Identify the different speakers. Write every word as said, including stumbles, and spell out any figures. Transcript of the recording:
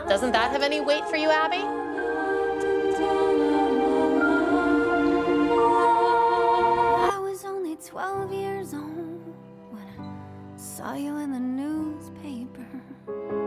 Speaker 1: Doesn't that have any weight for you, Abby?
Speaker 2: I was only twelve years old when I saw you in the newspaper.